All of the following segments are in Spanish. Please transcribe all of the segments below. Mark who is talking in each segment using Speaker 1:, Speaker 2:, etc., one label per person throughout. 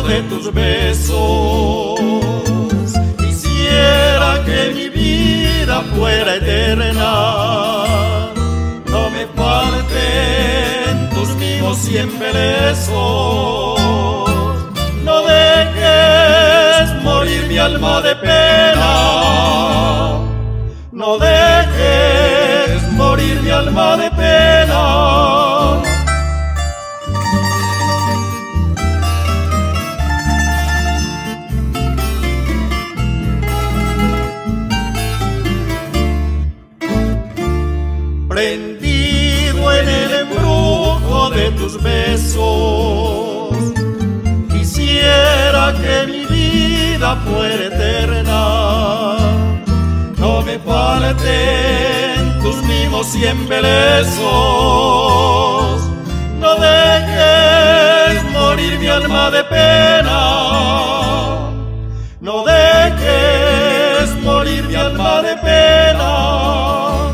Speaker 1: de tus besos. Quisiera que mi vida fuera eterna, no me falten tus mimos y embelesos. No dejes morir mi alma de pena, no dejes morir mi alma de pena. Prendido en el embrujo de tus besos, quisiera que mi vida fuera eterna, no me falten tus mimos y embelesos. No dejes morir mi alma de pena, no dejes morir mi alma de pena.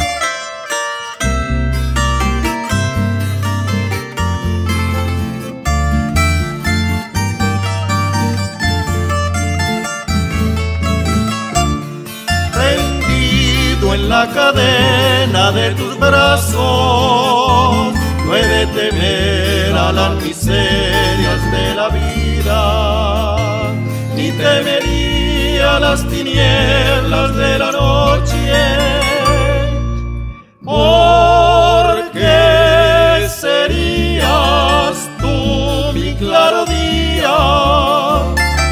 Speaker 1: En la cadena de tus brazos, no he de temer a las miserias de la vida, ni temería las tinieblas de la noche, porque serías tú mi claro día.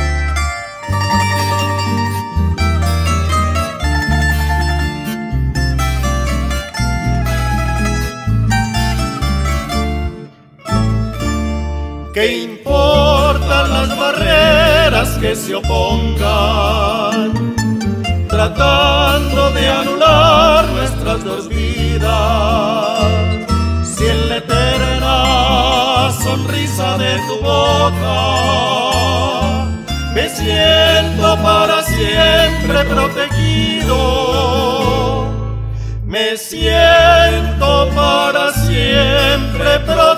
Speaker 1: ¿Qué importan las barreras que se opongan, tratando de anular nuestras dos vidas? Si en la eterna sonrisa de tu boca me siento para siempre protegido, me siento para siempre protegido.